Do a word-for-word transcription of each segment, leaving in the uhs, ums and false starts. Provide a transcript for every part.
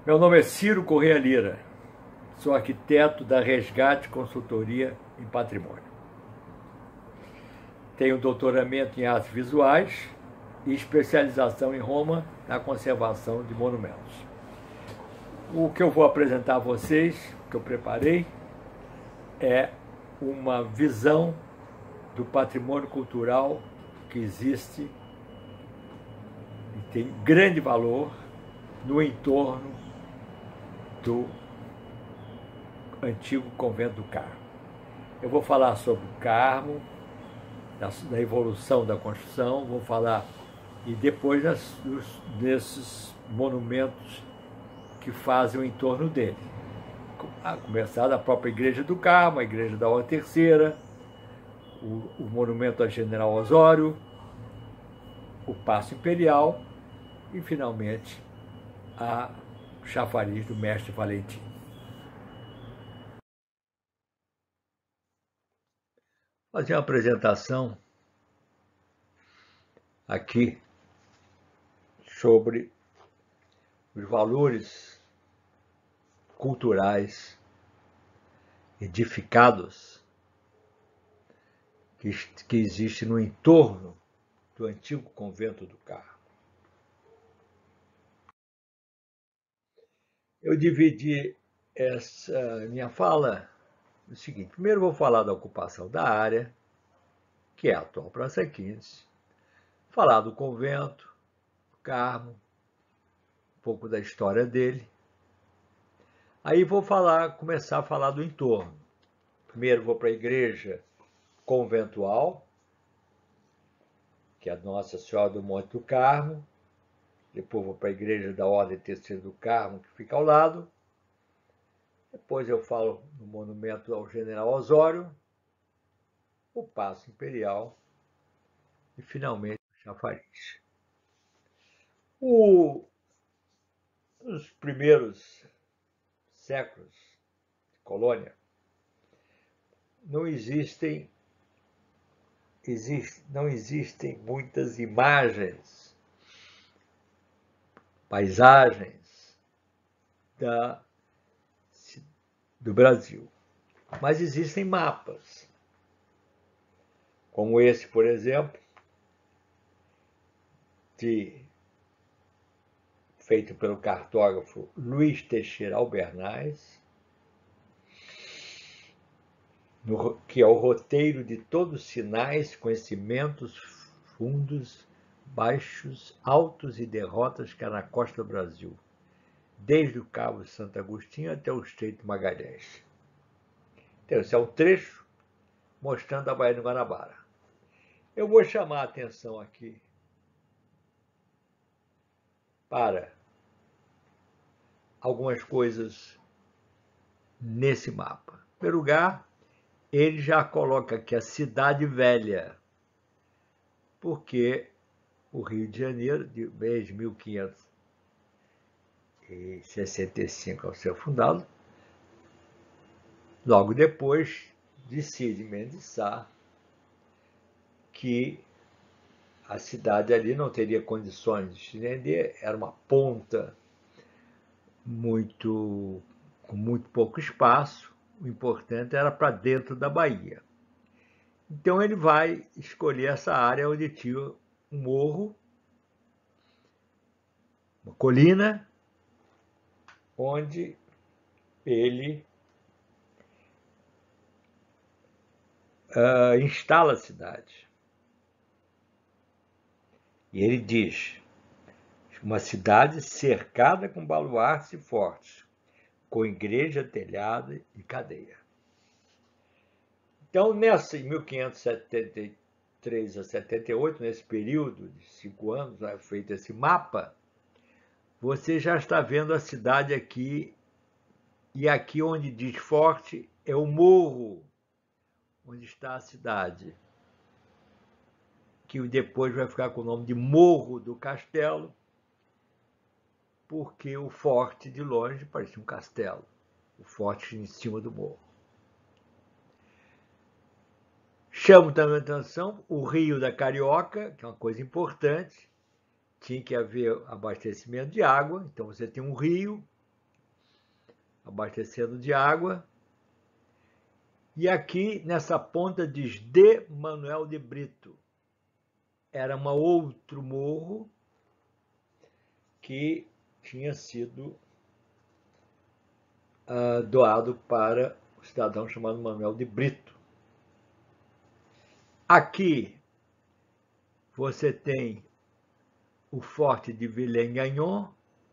Meu nome é Ciro Corrêa Lira, sou arquiteto da Resgate Consultoria em Patrimônio. Tenho doutoramento em artes visuais e especialização em Roma na conservação de monumentos. O que eu vou apresentar a vocês, que eu preparei, é uma visão do patrimônio cultural que existe e tem grande valor no entorno do antigo convento do Carmo. Eu vou falar sobre o Carmo, da, da evolução da construção, vou falar e depois das, dos, desses monumentos que fazem o entorno dele. A começar da própria Igreja do Carmo, a Igreja da Ordem Terceira, o, o monumento a General Osório, o Paço Imperial e, finalmente, a chafariz do Mestre Valentim. Vou fazer uma apresentação aqui sobre os valores culturais edificados que, que existe no entorno do antigo convento do Carmo. Eu dividi essa minha fala no seguinte: primeiro vou falar da ocupação da área, que é a atual Praça quinze, falar do convento, do Carmo, um pouco da história dele. Aí vou falar, começar a falar do entorno. Primeiro vou para a igreja conventual, que é a Nossa Senhora do Monte do Carmo. Depois vou para a igreja da Ordem Terceira do Carmo, que fica ao lado. Depois eu falo no monumento ao General Osório, o Paço Imperial e, finalmente, o chafariz. O, nos primeiros séculos de colônia, não existem, existe, não existem muitas imagens, paisagens da, do Brasil, mas existem mapas, como esse, por exemplo, de, feito pelo cartógrafo Luiz Teixeira Albernaz, no, que é o roteiro de todos os sinais, conhecimentos, fundos, baixos, altos e derrotas que há na costa do Brasil, desde o Cabo de Santo Agostinho até o Estreito de Magalhães. Então, esse é um trecho mostrando a Baía do Guanabara. Eu vou chamar a atenção aqui para algumas coisas nesse mapa. Em primeiro lugar, ele já coloca aqui a Cidade Velha, porque o Rio de Janeiro, desde mil quinhentos e sessenta e cinco ao ser fundado, logo depois decide Mendes Sá que a cidade ali não teria condições de se render, era uma ponta muito, com muito pouco espaço, o importante era para dentro da Bahia. Então ele vai escolher essa área onde tinha um morro, uma colina, onde ele uh, instala a cidade. E ele diz: uma cidade cercada com baluartes e fortes, com igreja, telhada e cadeia. Então, nessa, em mil quinhentos e setenta e três a setenta e oito, nesse período de cinco anos, né, feito esse mapa, você já está vendo a cidade aqui, e aqui onde diz forte é o morro, onde está a cidade, que depois vai ficar com o nome de Morro do Castelo, porque o forte de longe parecia um castelo, o forte em cima do morro. Chamo também a atenção o Rio da Carioca, que é uma coisa importante, tinha que haver abastecimento de água, então você tem um rio abastecendo de água. E aqui, nessa ponta, diz de Manuel de Brito. Era um outro morro que tinha sido uh, doado para um cidadão chamado Manuel de Brito. Aqui você tem o Forte de Villers-Gagnon,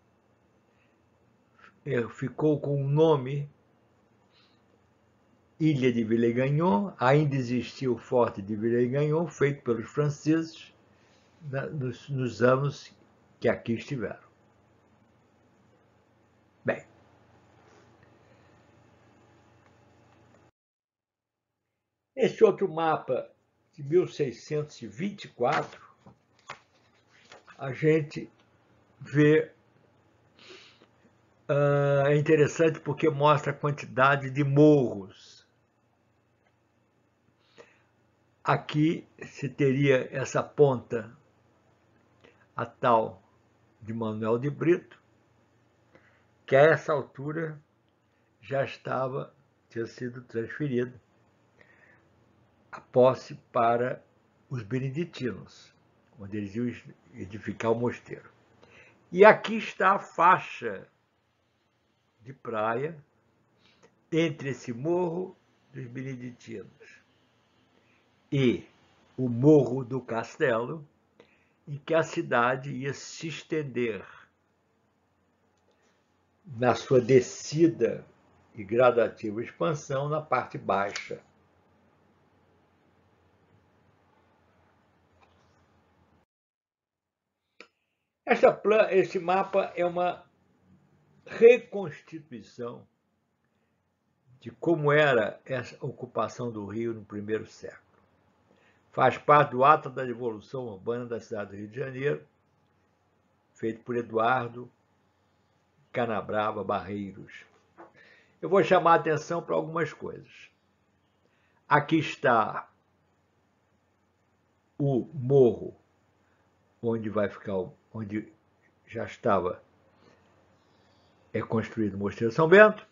ficou com o nome Ilha de Villers-Gagnon. Ainda existia o Forte de Villers-Gagnon, feito pelos franceses nos, nos anos que aqui estiveram. Bem, esse outro mapa de mil seiscentos e vinte e quatro, a gente vê, uh, é interessante porque mostra a quantidade de morros. Aqui se teria essa ponta, a tal de Manuel de Brito, que a essa altura já estava, tinha sido transferida a posse para os beneditinos, onde eles iam edificar o mosteiro. E aqui está a faixa de praia entre esse morro dos beneditinos e o Morro do Castelo, em que a cidade ia se estender na sua descida e gradativa expansão na parte baixa. Esta, esse mapa é uma reconstituição de como era essa ocupação do Rio no primeiro século. Faz parte do ato da Evolução Urbana da cidade do Rio de Janeiro, feito por Eduardo Canabrava Barreiros. Eu vou chamar a atenção para algumas coisas. Aqui está o morro, onde vai ficar, onde já estava é construído o Mosteiro São Bento.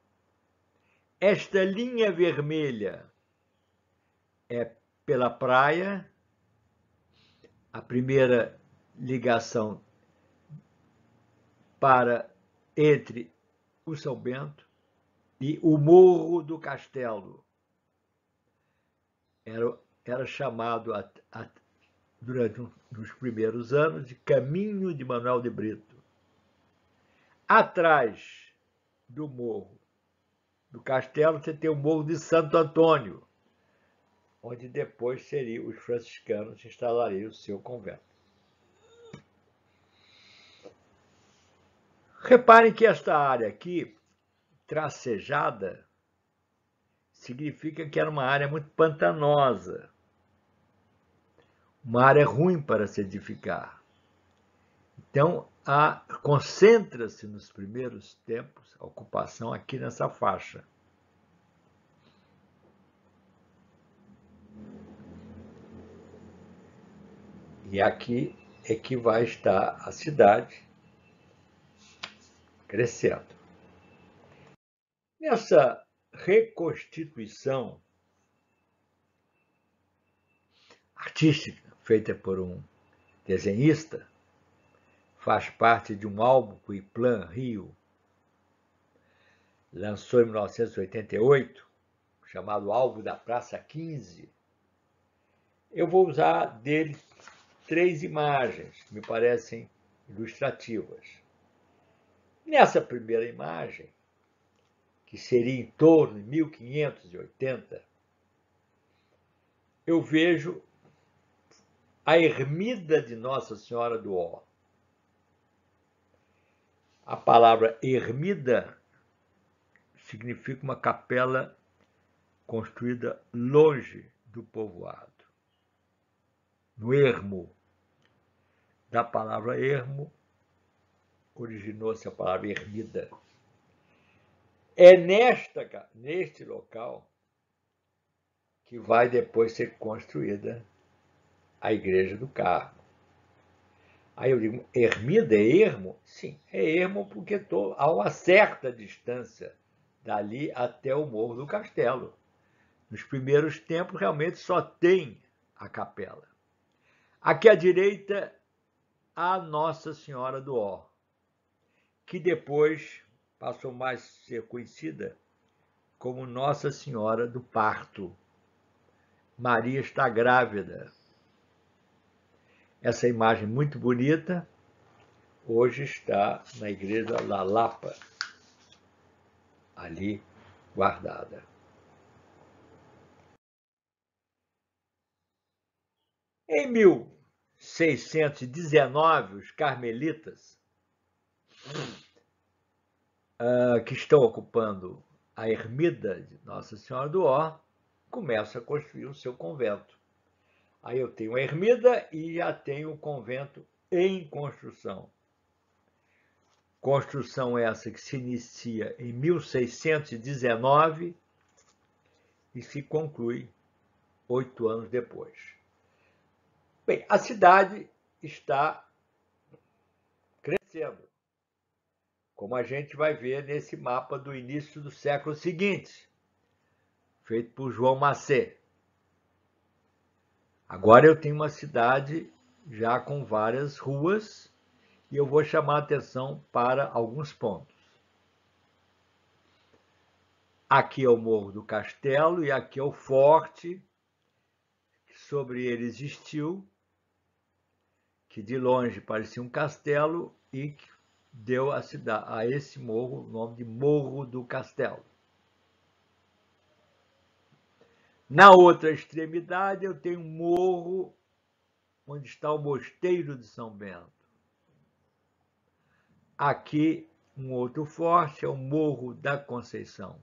Esta linha vermelha é pela praia, a primeira ligação para entre o São Bento e o Morro do Castelo. Era, era chamado a, a, durante um, os primeiros anos de Caminho de Manuel de Brito. Atrás do Morro do Castelo você tem o Morro de Santo Antônio, onde depois seriam os franciscanos instalariam o seu convento. Reparem que esta área aqui, tracejada, significa que era uma área muito pantanosa, uma área ruim para se edificar. Então, concentra-se nos primeiros tempos a ocupação aqui nessa faixa. E aqui é que vai estar a cidade crescendo. Nessa reconstituição artística feita por um desenhista, faz parte de um álbum que o Iplan Rio lançou em mil novecentos e oitenta e oito, chamado Álbum da Praça quinze. Eu vou usar dele três imagens que me parecem ilustrativas. Nessa primeira imagem, que seria em torno de mil quinhentos e oitenta, eu vejo a ermida de Nossa Senhora do Ó. A palavra ermida significa uma capela construída longe do povoado. No ermo, da palavra ermo, originou-se a palavra ermida. É nesta, neste local que vai depois ser construída a Igreja do Carmo. Aí eu digo, ermida é ermo? Sim, é ermo porque tô a uma certa distância dali até o Morro do Castelo. Nos primeiros tempos, realmente só tem a capela. Aqui à direita, a Nossa Senhora do Ó, que depois passou mais a ser conhecida como Nossa Senhora do Parto. Maria está grávida. Essa imagem muito bonita hoje está na igreja La Lapa, ali guardada. Em mil seiscentos e dezenove, os carmelitas, uh, que estão ocupando a ermida de Nossa Senhora do Ó, começam a construir o seu convento. Aí eu tenho a ermida e já tenho o convento em construção. Construção essa que se inicia em mil seiscentos e dezenove e se conclui oito anos depois. Bem, a cidade está crescendo, como a gente vai ver nesse mapa do início do século seguinte, feito por João Macé. Agora eu tenho uma cidade já com várias ruas e eu vou chamar a atenção para alguns pontos. Aqui é o Morro do Castelo e aqui é o forte que sobre ele existiu, que de longe parecia um castelo e que deu a, cidade, a esse morro o nome de Morro do Castelo. Na outra extremidade eu tenho um morro onde está o Mosteiro de São Bento. Aqui um outro forte é o Morro da Conceição.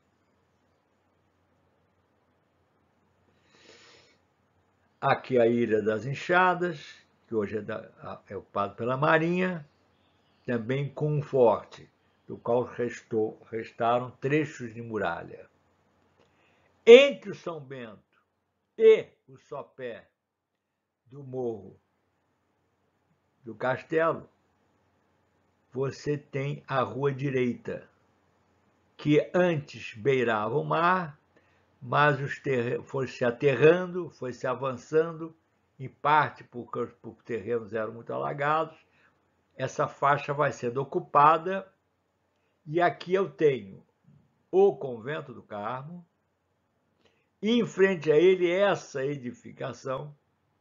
Aqui a Ilha das Enxadas, que hoje é, da, é ocupado pela Marinha, também com um forte, do qual restou, restaram trechos de muralha. Entre o São Bento e o sopé do Morro do Castelo, você tem a Rua Direita, que antes beirava o mar, mas os ter... foi se aterrando, foi se avançando, em parte porque os terrenos eram muito alagados. Essa faixa vai sendo ocupada e aqui eu tenho o Convento do Carmo e em frente a ele essa edificação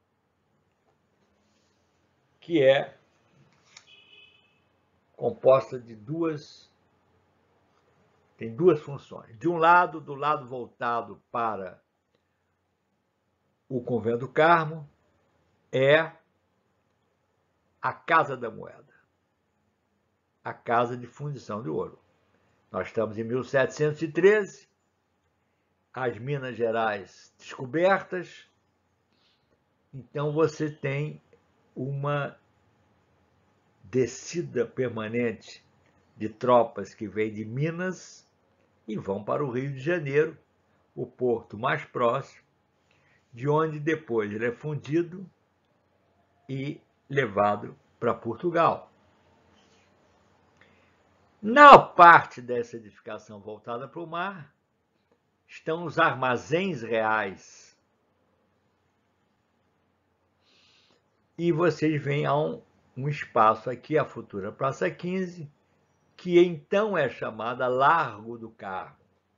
que é composta de duas, tem duas funções. De um lado, do lado voltado para o Convento do Carmo, é a Casa da Moeda, a Casa de Fundição de Ouro. Nós estamos em mil setecentos e treze, as Minas Gerais descobertas, então você tem uma descida permanente de tropas que vêm de Minas e vão para o Rio de Janeiro, o porto mais próximo, de onde depois ele é fundido e levado para Portugal. Na parte dessa edificação voltada para o mar, estão os armazéns reais. E vocês veem a um, um espaço aqui, a futura Praça quinze, que então é chamada Largo do Carmo.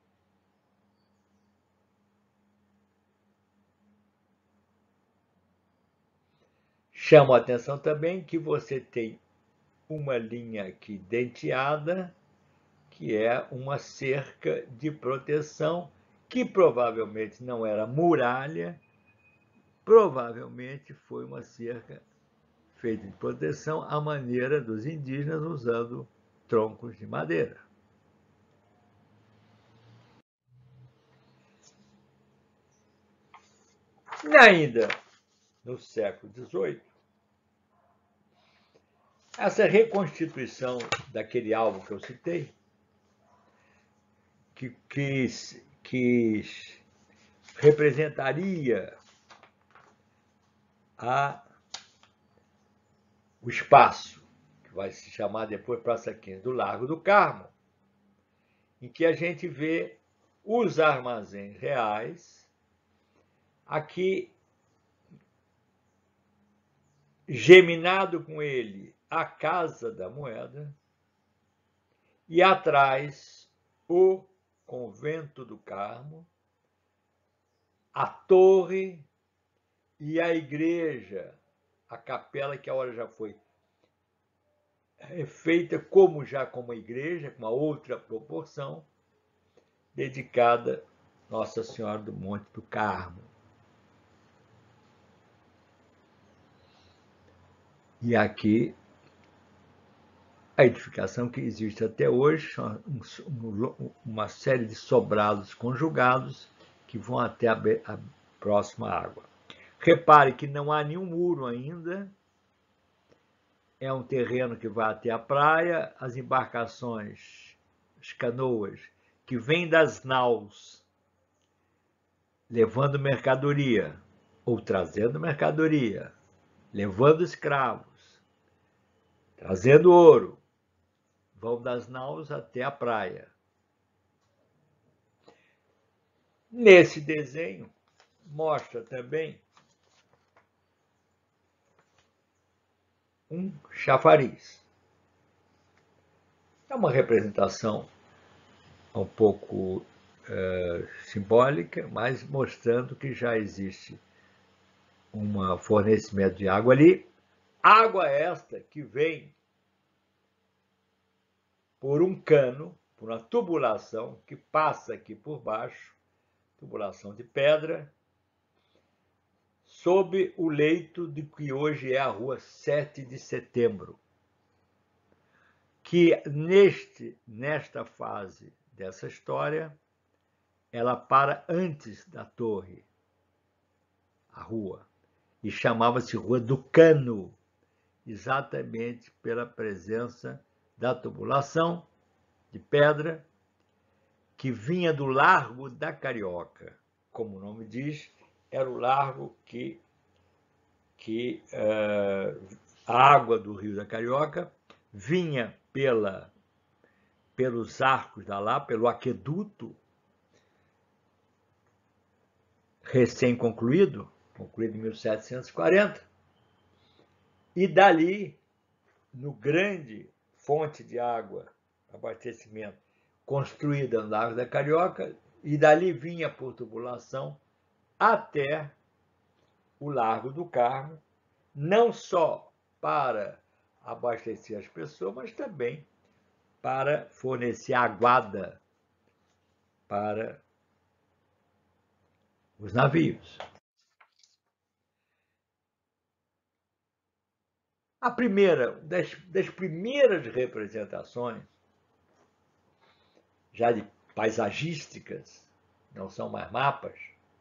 Chama a atenção também que você tem uma linha aqui denteada, que é uma cerca de proteção, que provavelmente não era muralha, provavelmente foi uma cerca feita de proteção à maneira dos indígenas, usando troncos de madeira. E ainda no século dezoito, essa reconstituição daquele álbum que eu citei, que, que, que representaria a o espaço, que vai se chamar depois Praça quinze, do Largo do Carmo, em que a gente vê os armazéns reais, aqui geminado com ele a Casa da Moeda, e atrás o Convento do Carmo, a torre e a igreja, a capela que a hora já foi feita como já como igreja, com uma outra proporção, dedicada a Nossa Senhora do Monte do Carmo. E aqui a edificação que existe até hoje, uma série de sobrados conjugados que vão até a próxima água. Repare que não há nenhum muro ainda, é um terreno que vai até a praia, as embarcações, as canoas, que vêm das naus, levando mercadoria, ou trazendo mercadoria, levando escravos, trazendo ouro, vão das naus até a praia. Nesse desenho, mostra também um chafariz. É uma representação um pouco é, simbólica, mas mostrando que já existe um fornecimento de água ali. Água esta que vem por um cano, por uma tubulação que passa aqui por baixo, tubulação de pedra, sob o leito de que hoje é a rua sete de setembro, que neste, nesta fase dessa história, ela para antes da torre, a rua, e chamava-se Rua do Cano, exatamente pela presença da tubulação de pedra que vinha do Largo da Carioca. Como o nome diz, era o largo que, que uh, a água do Rio da Carioca vinha pela, pelos arcos da Lapa, pelo aqueduto recém-concluído, concluído em mil setecentos e quarenta, e dali, no grande fonte de água, abastecimento, construída no Largo da Carioca, e dali vinha por tubulação até o Largo do Carmo, não só para abastecer as pessoas, mas também para fornecer aguada para os navios. A primeira, das, das primeiras representações, já de paisagísticas, não são mais mapas,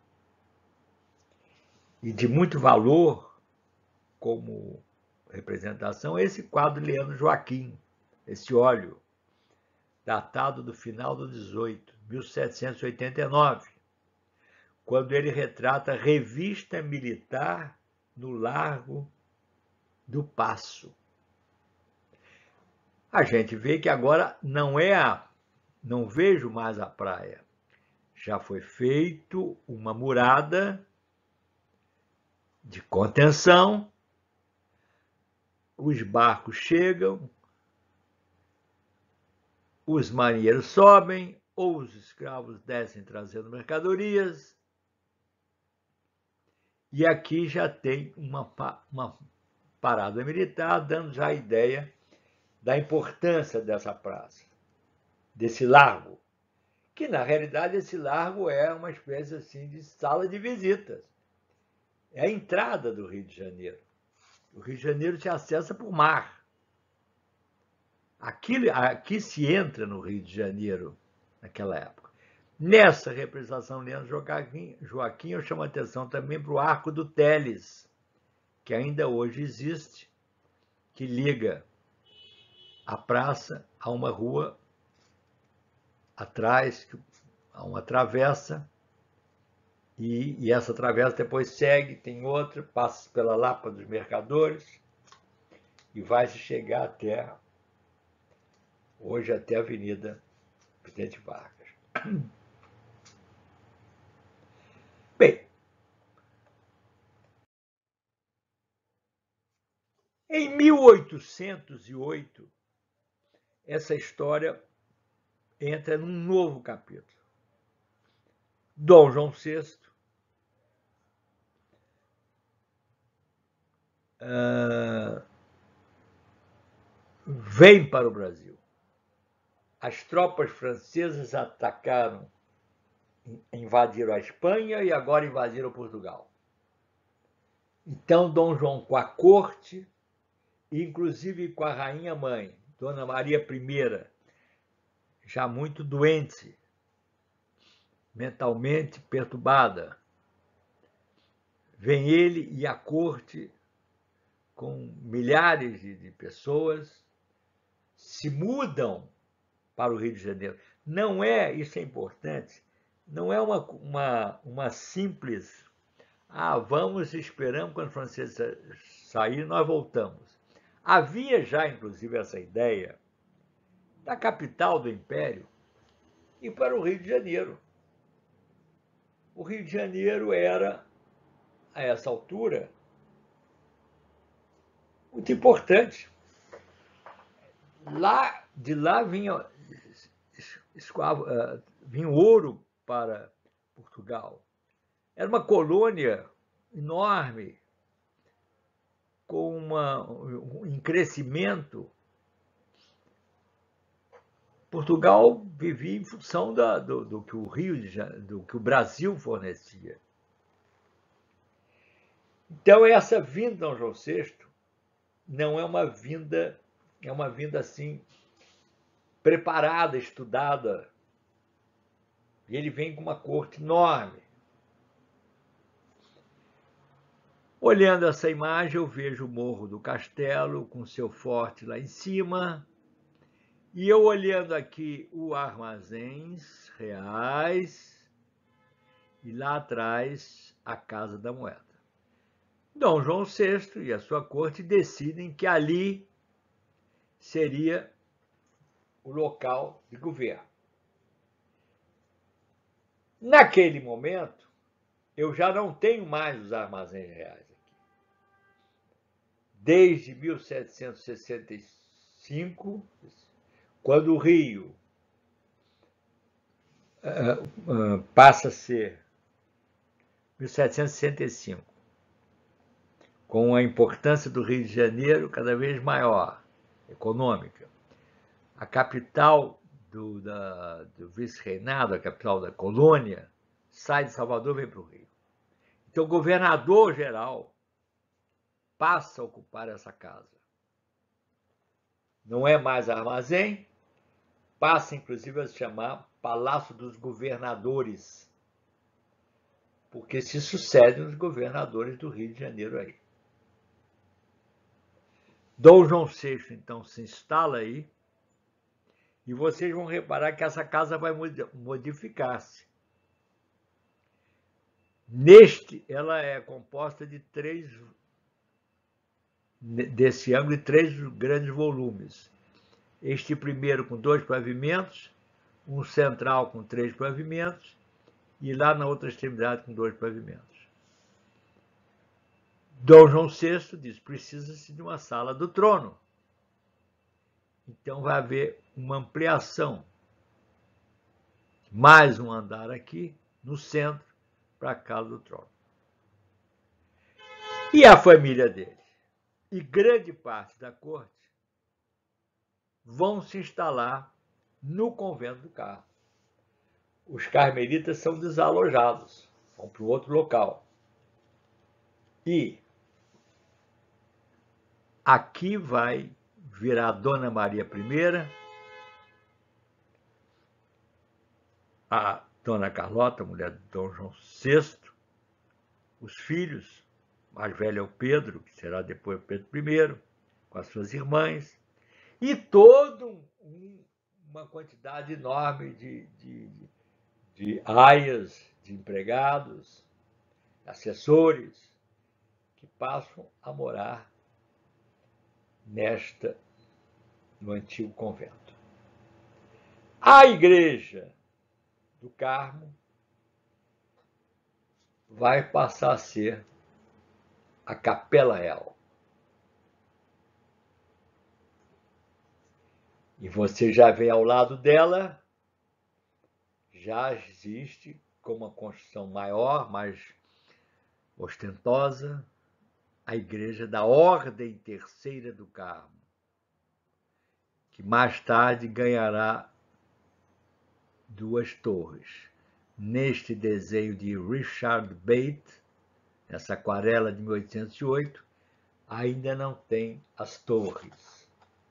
e de muito valor como representação, é esse quadro de Leandro Joaquim, esse óleo, datado do final do dezoito, mil setecentos e oitenta e nove, quando ele retrata a revista militar no Largo do Paço. A gente vê que agora não é a, não vejo mais a praia. Já foi feito uma murada de contenção, os barcos chegam, os marinheiros sobem, ou os escravos descem trazendo mercadorias, e aqui já tem uma, uma parada militar, dando já a ideia da importância dessa praça, desse largo, que na realidade esse largo é uma espécie assim de sala de visitas. É a entrada do Rio de Janeiro. O Rio de Janeiro se acessa por mar. Aqui, aqui se entra no Rio de Janeiro naquela época. Nessa representação Leandro Joaquim, Joaquim eu chamo a atenção também para o Arco do Teles, que ainda hoje existe, que liga a praça a uma rua atrás, a uma travessa, e, e essa travessa depois segue, tem outra, passa pela Lapa dos Mercadores, e vai se chegar até, hoje até a Avenida Presidente Vargas. Bem, em mil oitocentos e oito, essa história entra num novo capítulo. Dom João sexto uh, vem para o Brasil. As tropas francesas atacaram, invadiram a Espanha e agora invadiram Portugal. Então, Dom João, com a corte, inclusive com a rainha-mãe, Dona Maria I, já muito doente, mentalmente perturbada, vem ele e a corte, com milhares de pessoas, se mudam para o Rio de Janeiro. Não é, isso é importante, não é uma, uma, uma simples, ah, vamos, esperamos quando os franceses saírem, nós voltamos. Havia já, inclusive, essa ideia da capital do Império ir para o Rio de Janeiro. O Rio de Janeiro era, a essa altura, muito importante. Lá, de lá vinha, escoava, vinha ouro para Portugal. Era uma colônia enorme, com uma, um, em crescimento. Portugal vivia em função da, do, do que o Rio de Janeiro, do que o Brasil fornecia. Então, essa vinda de Dom João sexto não é uma vinda, é uma vinda assim, preparada, estudada. E ele vem com uma corte enorme. Olhando essa imagem, eu vejo o Morro do Castelo, com seu forte lá em cima. E eu olhando aqui o Armazéns Reais, e lá atrás a Casa da Moeda. Dom João sexto e a sua corte decidem que ali seria o local de governo. Naquele momento, eu já não tenho mais os Armazéns Reais aqui. Desde mil setecentos e sessenta e cinco, quando o Rio uh, uh, passa a ser mil setecentos e sessenta e cinco, com a importância do Rio de Janeiro cada vez maior, econômica. A capital do, da, do vice-reinado, a capital da colônia, sai de Salvador e vem para o Rio. Então, o governador-geral passa a ocupar essa casa. Não é mais armazém, passa inclusive a se chamar Palácio dos Governadores, porque se sucedem os governadores do Rio de Janeiro aí. Dom João sexto, então, se instala aí, e vocês vão reparar que essa casa vai modificar-se. Neste, ela é composta de três, desse ângulo, de três grandes volumes. Este primeiro com dois pavimentos, um central com três pavimentos, e lá na outra extremidade com dois pavimentos. Dom João sexto diz, precisa-se de uma sala do trono. Então vai haver uma ampliação. Mais um andar aqui, no centro, para a casa do trono. E a família dele, e grande parte da corte, vão se instalar no convento do Carmo. Os carmelitas são desalojados, vão para outro local. E aqui vai virar Dona Maria I, a Dona Carlota, mulher de Dom João sexto, os filhos, mais velho é o Pedro, que será depois Pedro I, com as suas irmãs, e toda um, uma quantidade enorme de, de, de aias, de empregados, assessores, que passam a morar nesta, no antigo convento. A igreja do Carmo vai passar a ser a Capela Real. E você já vê ao lado dela, já existe com uma construção maior, mais ostentosa, a igreja da Ordem Terceira do Carmo, que mais tarde ganhará duas torres. Neste desenho de Richard Bate, essa aquarela de mil oitocentos e oito, ainda não tem as torres.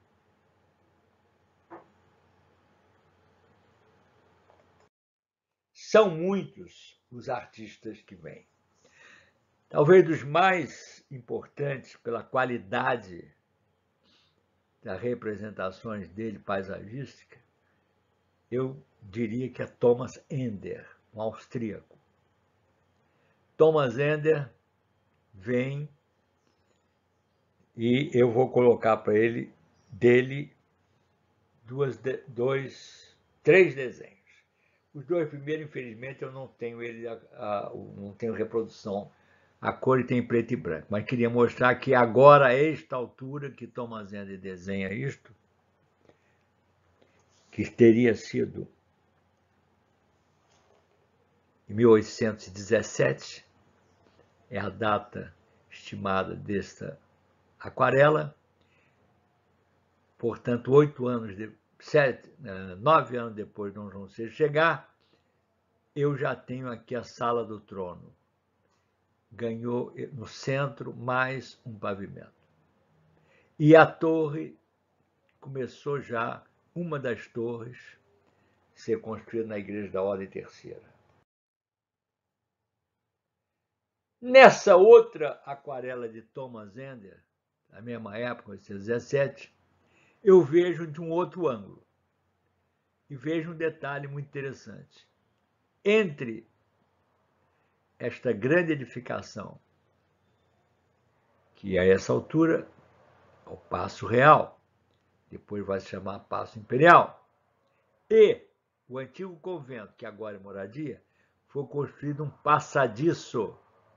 São muitos os artistas que vêm. Talvez dos mais importantes pela qualidade das representações dele paisagística, eu diria que é Thomas Ender, um austríaco. Thomas Ender vem e eu vou colocar para ele, dele, duas, dois, três desenhos. Os dois primeiros, infelizmente, eu não tenho ele, a, a, não tenho reprodução a cor e tem preto e branco, mas queria mostrar que agora, a esta altura que Thomas Ender desenha isto, que teria sido em mil oitocentos e dezessete, é a data estimada desta aquarela, portanto, oito anos, de, sete, nove anos depois de Dom João sexto chegar, eu já tenho aqui a Sala do Trono. Ganhou no centro mais um pavimento. E a torre começou já, uma das torres, a ser construída na Igreja da Ordem Terceira. Nessa outra aquarela de Thomas Ender, na mesma época, mil oitocentos e dezessete, eu vejo de um outro ângulo. E vejo um detalhe muito interessante. Entre esta grande edificação, que a essa altura é o Paço Real, depois vai se chamar Paço Imperial, e o antigo convento, que agora é moradia, foi construído um passadiço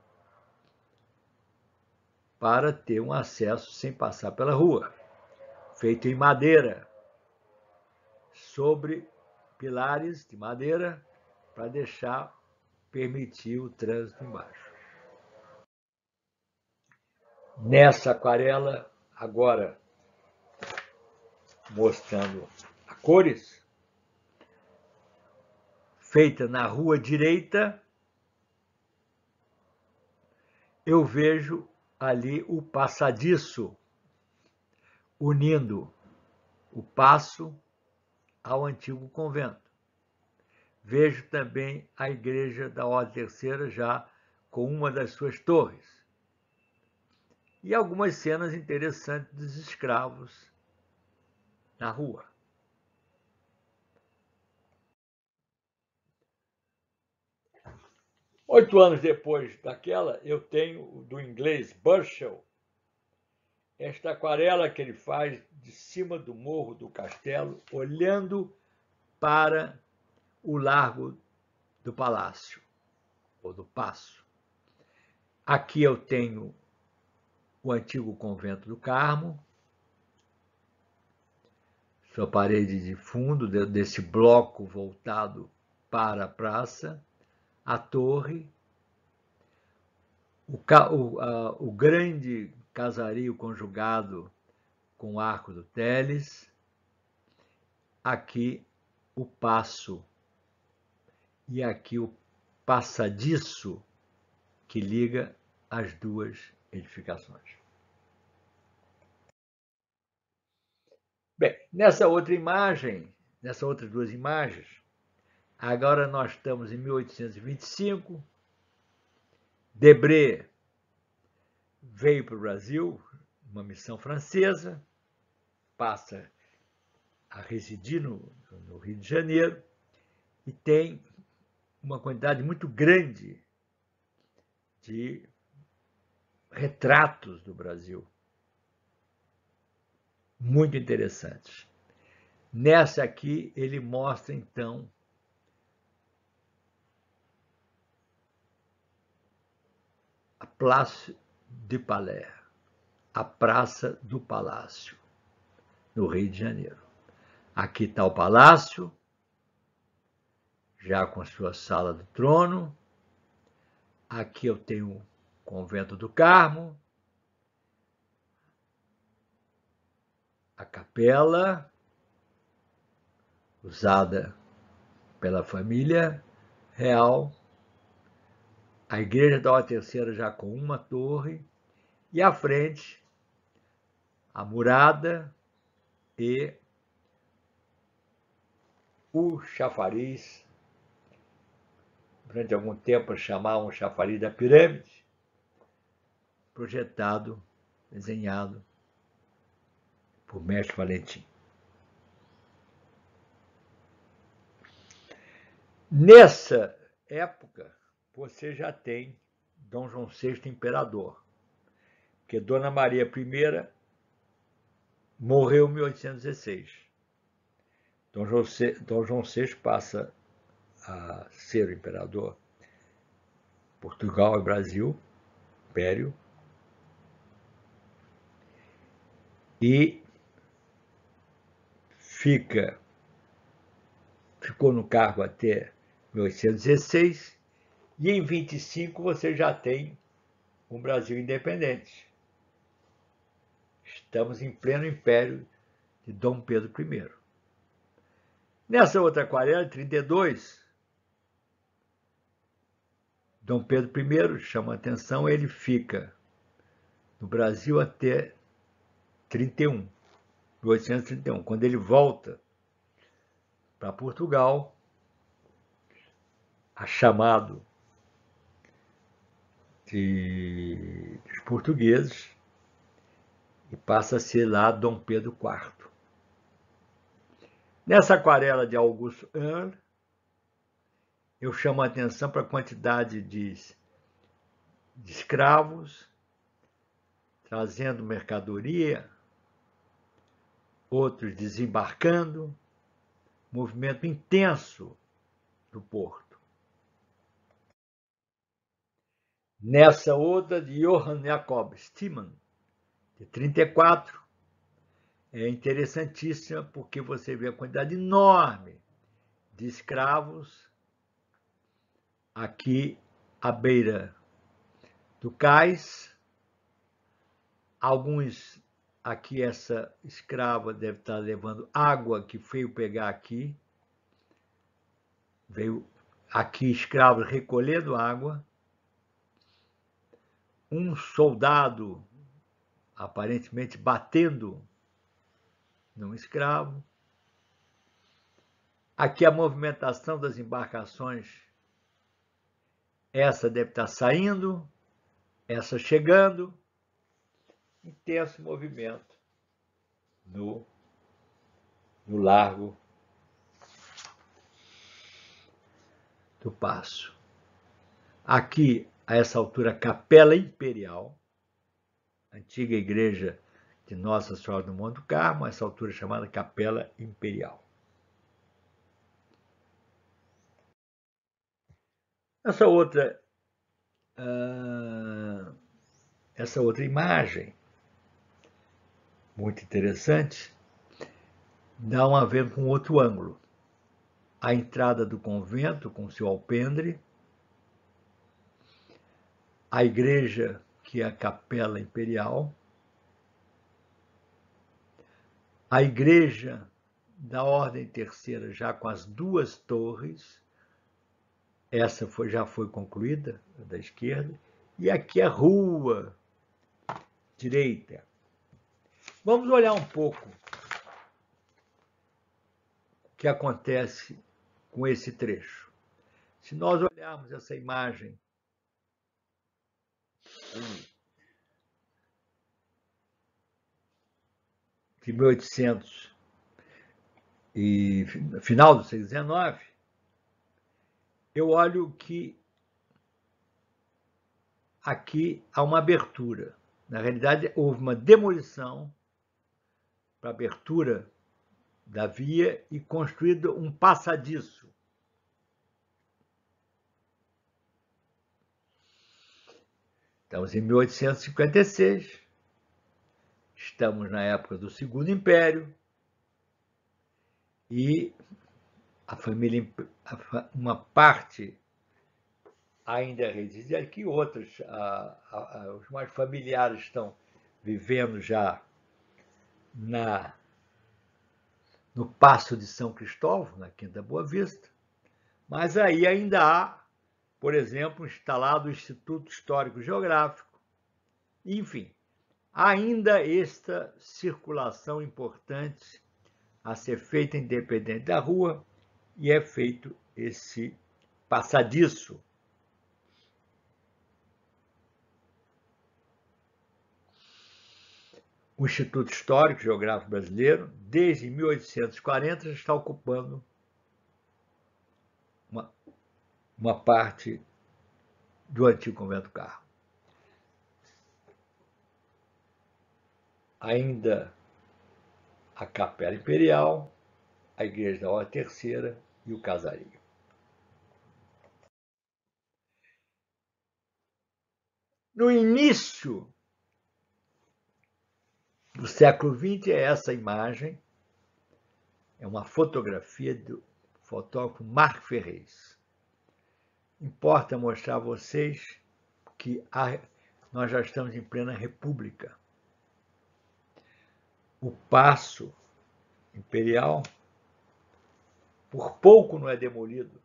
para ter um acesso sem passar pela rua, feito em madeira, sobre pilares de madeira, para deixar, permitir o trânsito embaixo. Nessa aquarela, agora mostrando a cores, feita na rua direita, eu vejo ali o passadiço, unindo o paço ao antigo convento. Vejo também a igreja da Ordem Terceira já com uma das suas torres. E algumas cenas interessantes dos escravos na rua. Oito anos depois daquela, eu tenho do inglês Burchell, esta aquarela que ele faz de cima do morro do castelo, olhando para o largo do palácio, ou do paço. Aqui eu tenho o antigo convento do Carmo, sua parede de fundo, desse bloco voltado para a praça, a torre, o, o, a, o grande casario conjugado com o Arco do Teles, aqui o paço e aqui o passadiço que liga as duas edificações. Bem, nessa outra imagem, nessas outras duas imagens, agora nós estamos em mil oitocentos e vinte e cinco, Debré veio para o Brasil, uma missão francesa, passa a residir no, no Rio de Janeiro e tem uma quantidade muito grande de retratos do Brasil. muito interessantes. Nessa aqui, ele mostra, então, a Place du Palais, a Praça do Palácio, no Rio de Janeiro. Aqui está o palácio, já com sua sala do trono. Aqui eu tenho o Convento do Carmo, a capela, usada pela família real, a Igreja da Ordem Terceira já com uma torre, e à frente a murada e o chafariz, durante algum tempo chamavam chafariz da pirâmide, projetado, desenhado por Mestre Valentim. Nessa época, você já tem Dom João sexto imperador, porque Dona Maria I morreu em mil oitocentos e dezesseis. Dom João, Dom João sexto passa a ser o imperador. Portugal e Brasil, Império. E fica, ficou no cargo até mil oitocentos e dezesseis, e em vinte e cinco você já tem um Brasil independente. Estamos em pleno império de Dom Pedro I. Nessa outra aquarela, de trinta e dois, Dom Pedro I chama a atenção, ele fica no Brasil até trinta e um, mil oitocentos e trinta e um, quando ele volta para Portugal, a chamado de, dos portugueses, e passa a ser lá Dom Pedro quarto. Nessa aquarela de Augusto Earle, eu chamo a atenção para a quantidade de, de escravos trazendo mercadoria, outros desembarcando, movimento intenso do porto. Nessa outra de Johann Jacob Stiemann, de trinta e quatro, é interessantíssima porque você vê a quantidade enorme de escravos aqui à beira do cais. Alguns, aqui essa escrava deve estar levando água que veio pegar aqui. Veio aqui escravos recolhendo água. Um soldado aparentemente batendo num escravo. Aqui a movimentação das embarcações. Essa deve estar saindo, essa chegando. Intenso movimento no, no Largo do Paço. Aqui, a essa altura, a Capela Imperial, antiga igreja de Nossa Senhora do Monte do Carmo, a essa altura chamada Capela Imperial. Essa outra, uh, essa outra imagem, muito interessante, dá uma ver com outro ângulo. A entrada do convento com seu alpendre, a igreja, que é a Capela Imperial, a igreja da Ordem Terceira já com as duas torres, essa foi, já foi concluída, da esquerda, e aqui a rua direita. Vamos olhar um pouco o que acontece com esse trecho. Se nós olharmos essa imagem de mil e oitocentos e final do século dezenove, eu olho que aqui há uma abertura. Na realidade, houve uma demolição para abertura da via e construído um passadiço. Estamos em mil oitocentos e cinquenta e seis, estamos na época do Segundo Império e a família, uma parte ainda reside aqui, outros, a, a, a, os mais familiares estão vivendo já na, no Paço de São Cristóvão, na Quinta Boa Vista, mas aí ainda há, por exemplo, instalado o Instituto Histórico Geográfico, enfim, ainda esta circulação importante a ser feita independente da rua e é feito esse passadiço. O Instituto Histórico Geográfico Brasileiro, desde mil oitocentos e quarenta, está ocupando uma, uma parte do antigo Convento do Carmo. Ainda a Capela Imperial, a Igreja da Ordem Terceira e o Casario. No início do século vinte, é essa imagem, é uma fotografia do fotógrafo Marc Ferrez. Importa mostrar a vocês que a, nós já estamos em plena república. O Paço Imperial, por pouco não é demolido,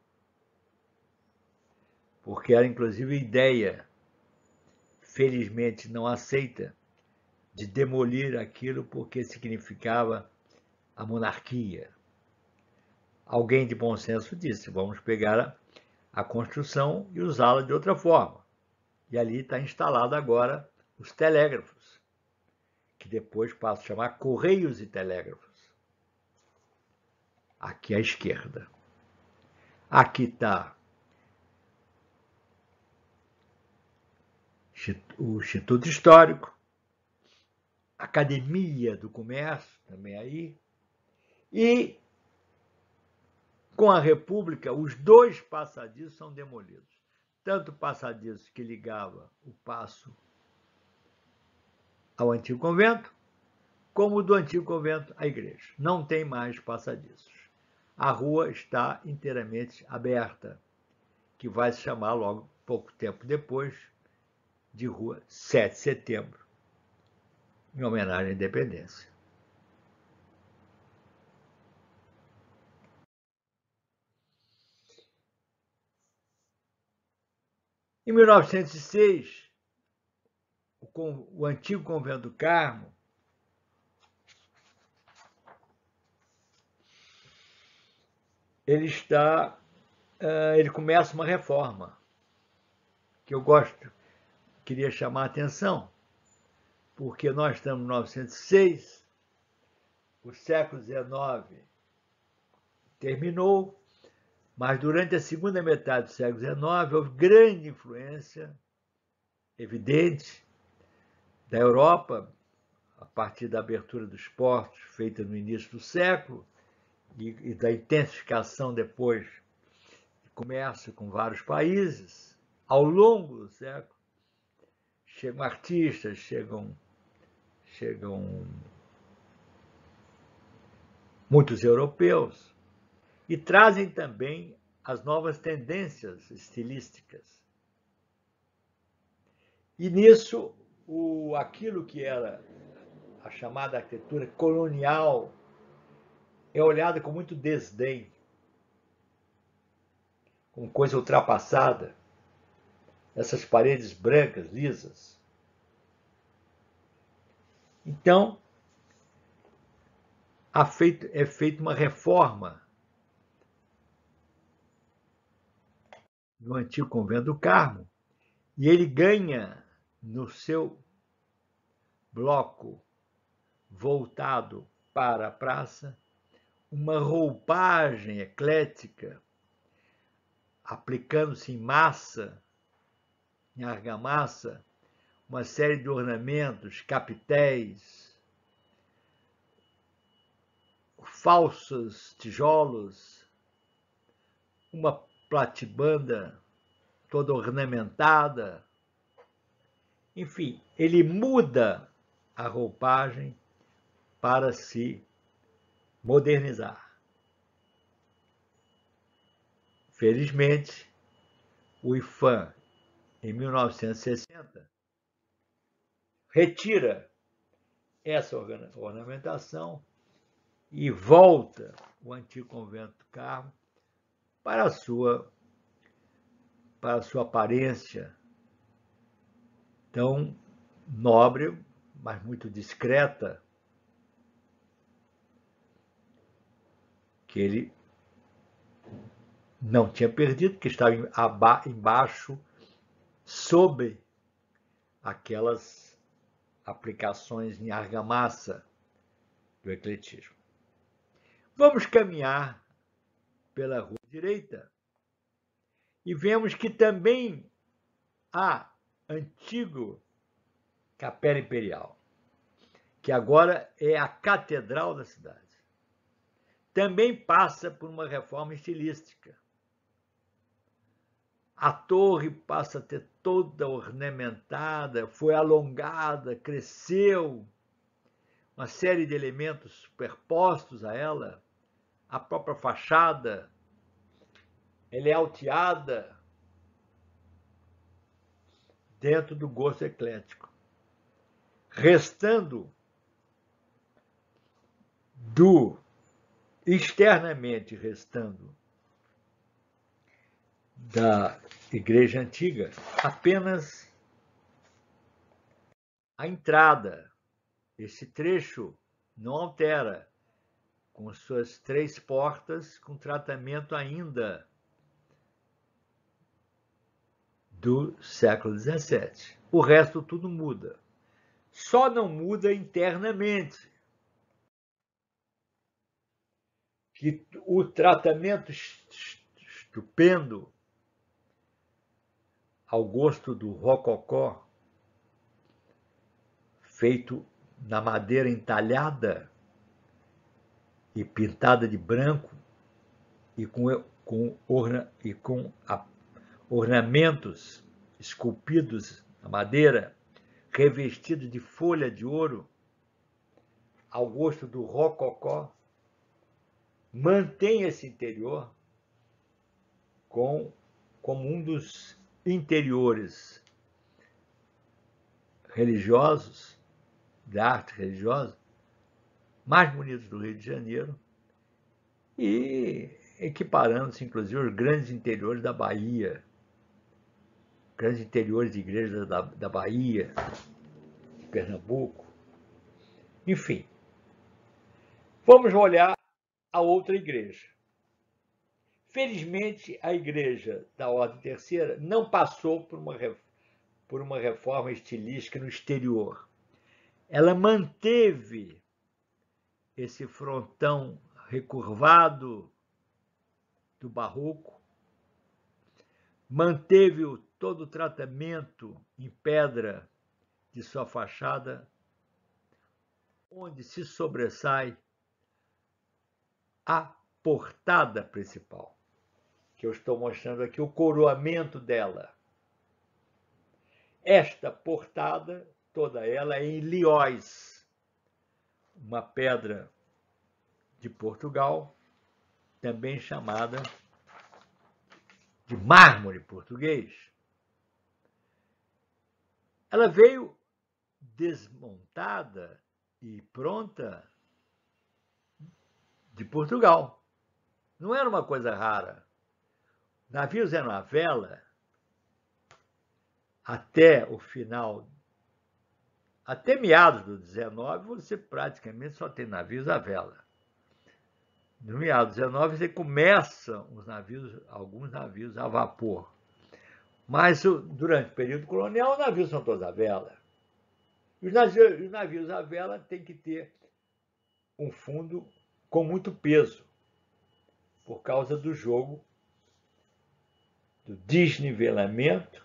porque era inclusive ideia, felizmente não aceita, de demolir aquilo porque significava a monarquia. Alguém de bom senso disse, vamos pegar a, a construção e usá-la de outra forma. E ali está instalado agora os telégrafos, que depois passam a chamar Correios e Telégrafos. Aqui à esquerda. Aqui está o Instituto Histórico, Academia do Comércio, também aí, e com a República, os dois passadiços são demolidos. Tanto o passadiço que ligava o Paço ao antigo convento, como o do antigo convento à igreja. Não tem mais passadiços. A rua está inteiramente aberta, que vai se chamar logo, pouco tempo depois, de Rua sete de Setembro, em homenagem à independência. Em mil novecentos e seis, o, o antigo Convento do Carmo ele está, uh, ele começa uma reforma que eu gosto, queria chamar a atenção, porque nós estamos em mil novecentos e seis, o século dezenove terminou, mas durante a segunda metade do século dezenove houve grande influência evidente da Europa, a partir da abertura dos portos feita no início do século e, e da intensificação depois de comércio com vários países. Ao longo do século, chegam artistas, chegam, chegam muitos europeus e trazem também as novas tendências estilísticas. E nisso, o, aquilo que era a chamada arquitetura colonial é olhada com muito desdém, como coisa ultrapassada, essas paredes brancas, lisas. Então, feito, é feita uma reforma no antigo Convento do Carmo, e ele ganha no seu bloco voltado para a praça uma roupagem eclética, aplicando-se em massa, em argamassa, uma série de ornamentos, capitéis, falsos tijolos, uma platibanda toda ornamentada. Enfim, ele muda a roupagem para se modernizar. Felizmente, o I F A M, em mil novecentos e sessenta, retira essa ornamentação e volta o antigo convento do Carmo para a sua, para a sua aparência tão nobre, mas muito discreta, que ele não tinha perdido, que estava embaixo, sob aquelas aplicações em argamassa do ecletismo. Vamos caminhar pela rua direita e vemos que também há antigo Capela Imperial, que agora é a catedral da cidade. Também passa por uma reforma estilística. A torre passa a ter toda ornamentada, foi alongada, cresceu, uma série de elementos superpostos a ela, a própria fachada, ela é alteada dentro do gosto eclético, restando do, externamente restando da igreja antiga, apenas a entrada. Esse trecho não altera, com suas três portas, com tratamento ainda do século dezessete. O resto tudo muda. Só não muda internamente. Que o tratamento estupendo, ao gosto do rococó, feito na madeira entalhada e pintada de branco e com, com, orna, e com a, ornamentos esculpidos na madeira, revestidos de folha de ouro, ao gosto do rococó, mantém esse interior com, como um dos interiores religiosos, de arte religiosa, mais bonitos do Rio de Janeiro, e equiparando-se, inclusive, aos grandes interiores da Bahia, grandes interiores de igrejas da, da Bahia, de Pernambuco. Enfim, vamos olhar a outra igreja. Felizmente, a igreja da Ordem Terceira não passou por uma, por uma reforma estilística no exterior. Ela manteve esse frontão recurvado do barroco, manteve todo o tratamento em pedra de sua fachada, onde se sobressai a portada principal, que eu estou mostrando aqui, o coroamento dela. Esta portada, toda ela é em lióis, uma pedra de Portugal, também chamada de mármore português. Ela veio desmontada e pronta de Portugal. Não era uma coisa rara. Navios eram à vela até o final, até meados do dezenove, você praticamente só tem navios à vela. No meados do dezenove, você começa os navios, alguns navios a vapor. Mas durante o período colonial, os navios são todos à vela. E os navios, os navios à vela têm que ter um fundo com muito peso, por causa do jogo, do desnivelamento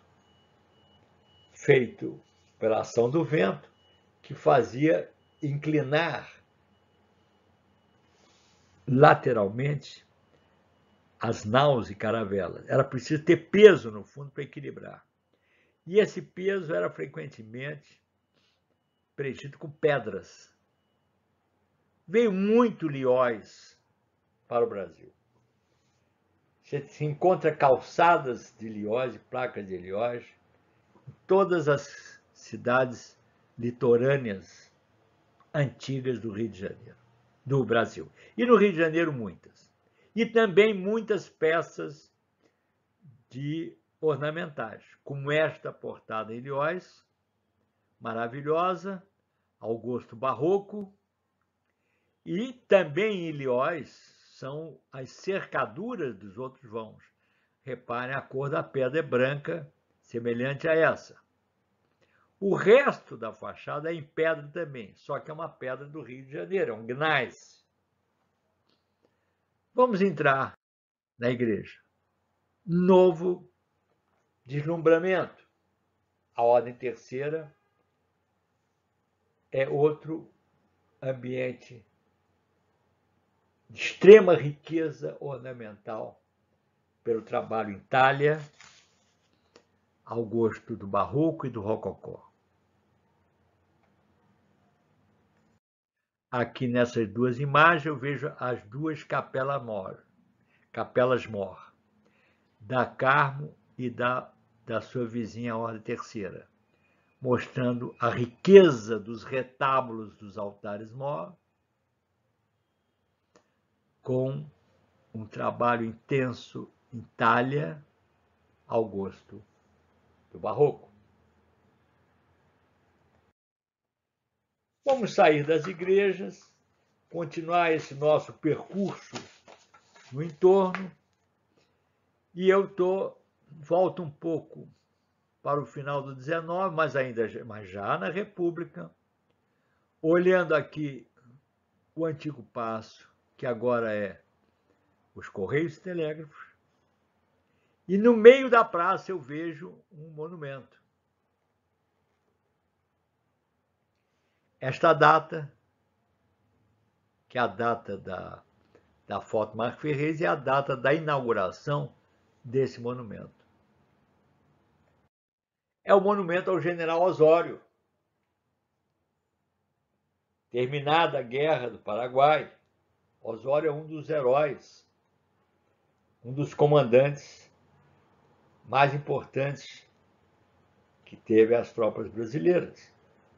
feito pela ação do vento, que fazia inclinar lateralmente as naus e caravelas. Era preciso ter peso no fundo para equilibrar. E esse peso era frequentemente preenchido com pedras. Veio muito lhóis para o Brasil. Você se encontra calçadas de lhóis, placas de lhóis, em todas as cidades litorâneas antigas do Rio de Janeiro, do Brasil. E no Rio de Janeiro, muitas. E também muitas peças de ornamentais, como esta portada em lhóis, maravilhosa, ao gosto barroco, e também em lhóis são as cercaduras dos outros vãos. Reparem, a cor da pedra é branca, semelhante a essa. O resto da fachada é em pedra também, só que é uma pedra do Rio de Janeiro, é um gneiss. Vamos entrar na igreja. Novo deslumbramento. A ordem terceira é outro ambiente de extrema riqueza ornamental pelo trabalho em talha, ao gosto do barroco e do rococó. Aqui nessas duas imagens eu vejo as duas capelas mor, capelas mor, da Carmo e da, da sua vizinha Ordem Terceira, mostrando a riqueza dos retábulos dos altares mor, com um trabalho intenso em talha ao gosto do barroco. Vamos sair das igrejas, continuar esse nosso percurso no entorno, e eu tô, volto um pouco para o final do dezenove, mas ainda mas já na República, olhando aqui o antigo paço, que agora é os Correios e Telégrafos, e no meio da praça eu vejo um monumento. Esta data, que é a data da, da foto Marco Ferrez, é a data da inauguração desse monumento. É o monumento ao general Osório. Terminada a Guerra do Paraguai, Osório é um dos heróis, um dos comandantes mais importantes que teve as tropas brasileiras.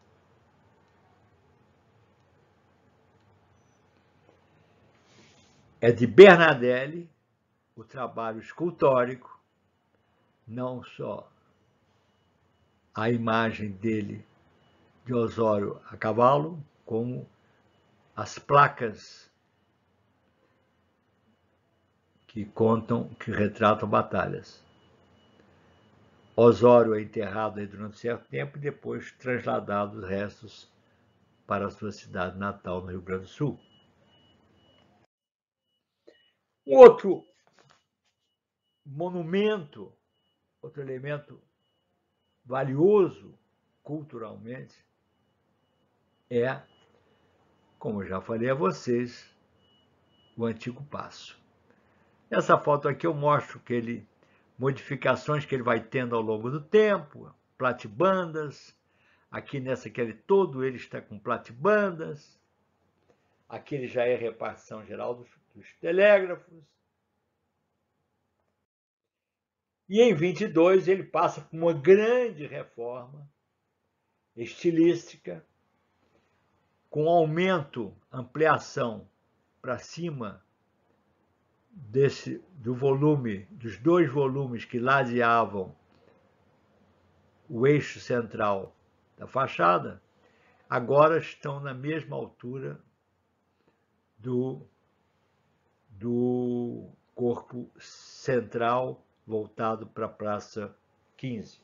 É de Bernardelli o trabalho escultórico, não só a imagem dele de Osório a cavalo, como as placas que contam, que retratam batalhas. Osório é enterrado aí durante um certo tempo e depois trasladado os restos para a sua cidade natal, no Rio Grande do Sul. Um outro monumento, outro elemento valioso culturalmente é, como eu já falei a vocês, o antigo paço. Nessa foto aqui eu mostro que ele, modificações que ele vai tendo ao longo do tempo, platibandas. Aqui nessa aqui ele, todo ele está com platibandas. Aqui ele já é repartição geral dos, dos telégrafos. E em vinte e dois ele passa por uma grande reforma estilística, com aumento, ampliação para cima desse, do volume, dos dois volumes que ladeavam o eixo central da fachada, agora estão na mesma altura do, do corpo central voltado para a Praça quinze.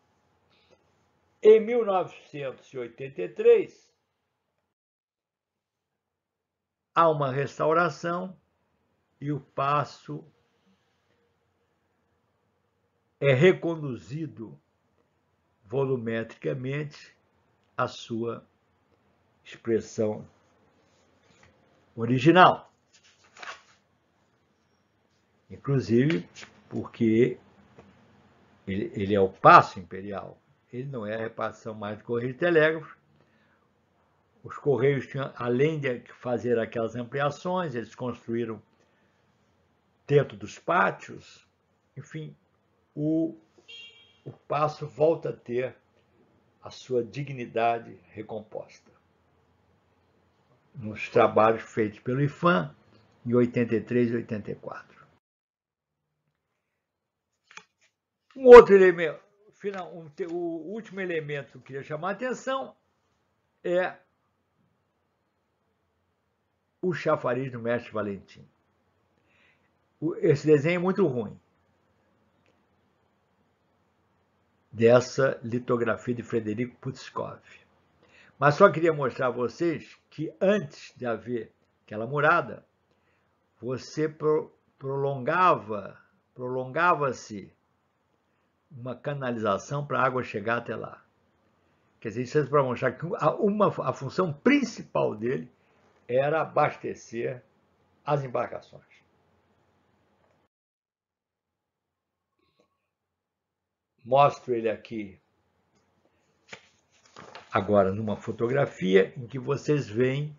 Em mil novecentos e oitenta e três, há uma restauração e o paço é reconduzido volumetricamente à sua expressão original. inclusive porque ele, ele é o paço imperial, ele não é a repartição mais de Correio e Telégrafo. Os Correios tinham, além de fazer aquelas ampliações, eles construíram dentro dos pátios, enfim, o, o paço volta a ter a sua dignidade recomposta. Nos trabalhos feitos pelo I F A M em oitenta e três e oitenta e quatro. Um outro elemento, um, o último elemento que eu queria chamar a atenção é o chafariz do mestre Valentim. Esse desenho é muito ruim, dessa litografia de Frederico Putzkov. Mas só queria mostrar a vocês que antes de haver aquela murada, você pro, prolongava, prolongava-se uma canalização para a água chegar até lá. Quer dizer, isso é para mostrar que a, uma, a função principal dele era abastecer as embarcações. Mostro ele aqui agora numa fotografia em que vocês veem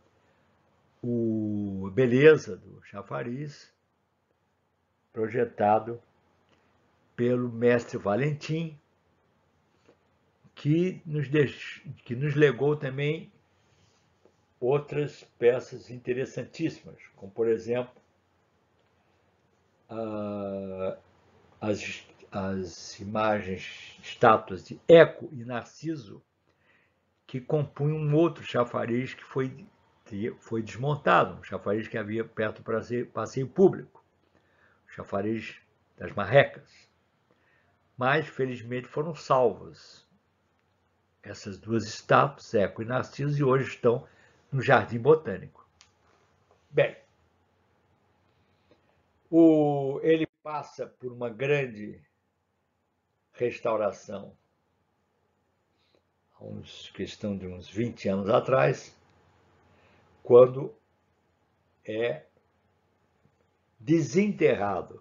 a beleza do chafariz projetado pelo mestre Valentim, que nos, deixou, que nos legou também outras peças interessantíssimas, como, por exemplo, as, as imagens, estátuas de Eco e Narciso, que compunham um outro chafariz que foi, foi desmontado, um chafariz que havia perto do passeio, passeio público, o chafariz das Marrecas. Mas, felizmente, foram salvas essas duas estátuas, Eco e Narciso, e hoje estão no Jardim Botânico. Bem, o, ele passa por uma grande restauração, há uns, questão de uns vinte anos atrás, quando é desenterrado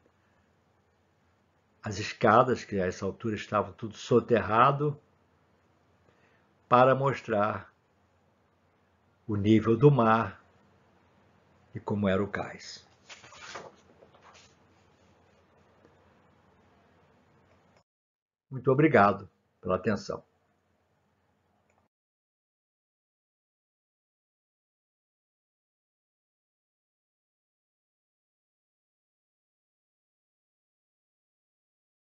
as escadas, que a essa altura estavam tudo soterrado, para mostrar o nível do mar e como era o cais. Muito obrigado pela atenção.